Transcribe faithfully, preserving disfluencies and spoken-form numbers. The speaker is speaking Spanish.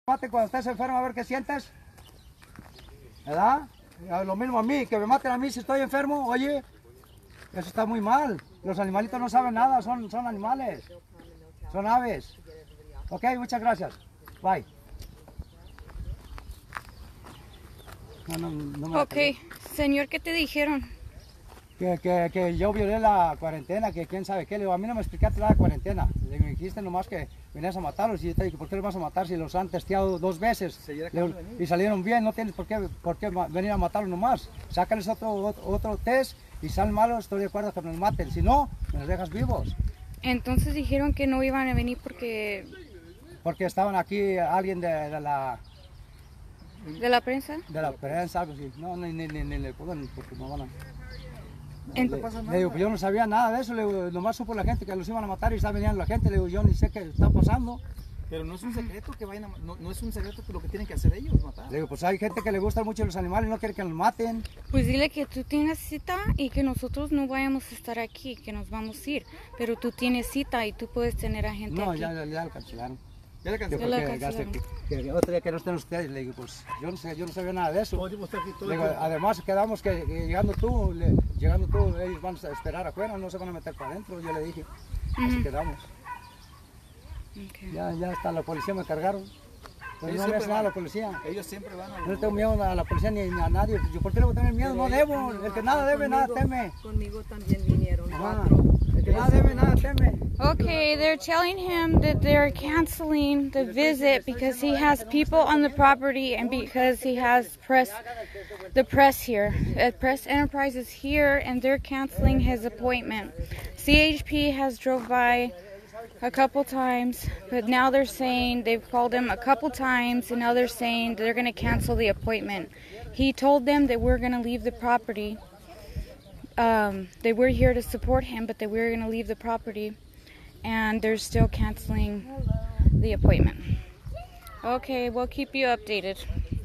mate cuando estés enfermo, a ver qué sientes. ¿Verdad? Lo mismo a mí, que me maten a mí si estoy enfermo, oye, eso está muy mal. Los animalitos no saben nada, son, son animales, son aves. Ok, muchas gracias. Bye. No, no, no me Ok, señor, ¿qué te dijeron? Que, que, que yo violé la cuarentena, que quién sabe qué. Le digo, a mí no me explicaste nada de cuarentena. Le digo, me dijiste nomás que venías a matarlos. Y yo te dije, ¿por qué los vas a matar si los han testeado dos veces? Le digo, y salieron bien, no tienes por qué, por qué venir a matarlos nomás. Sácales otro, otro, otro test y salen malos, estoy de acuerdo que me los maten. Si no, me los dejas vivos. Entonces dijeron que no iban a venir porque... Porque estaban aquí alguien de, de la... ¿De la prensa? De la prensa, algo así. No, ni, ni, ni, ni le pueden, porque no van a... En... Le, le digo, pues yo no sabía nada de eso, le digo, nomás supo la gente que los iban a matar y estaba viniendo la gente, le digo, yo ni sé qué está pasando. Pero no es un secreto que vayan a, no, no es un secreto que lo que tienen que hacer ellos, matar. Le digo, pues hay gente que le gustan mucho los animales y no quiere que los maten. Pues dile que tú tienes cita y que nosotros no vayamos a estar aquí, que nos vamos a ir. Pero tú tienes cita y tú puedes tener a gente No, aquí. ya, ya, ya lo cancelaron. Ya le Yo cancelaron. Ya creo la que, cancelaron. que, que otro día que no estén ustedes, le digo, pues yo no sé, yo no sabía nada de eso. Oye, usted aquí todo Le digo, el tiempo. además quedamos que, que llegando tú, le- llegando tú, ellos van a esperar afuera, no se van a meter para adentro, yo le dije, así Ujú. quedamos. Okay. Ya, ya hasta la policía me cargaron. Pues Ellos no me siempre hace nada van. la policía. Ellos siempre van a... No le tengo miedo a la policía ni, ni a nadie. Yo, ¿por qué le voy a tener miedo? No debo. El que nada debe, nada teme. Conmigo también vinieron Ajá. cuatro. El que nada debe, nada teme. Okay, they're telling him that they're canceling the visit because he has people on the property and because he has press, the press here. Uh, Press Enterprise is here and they're canceling his appointment. C H P has drove by a couple times, but now they're saying they've called him a couple times and now they're saying they're going to cancel the appointment. He told them that we're going to leave the property. Um, they were here to support him, but they were going to leave the property, and they're still canceling the appointment. Okay, we'll keep you updated.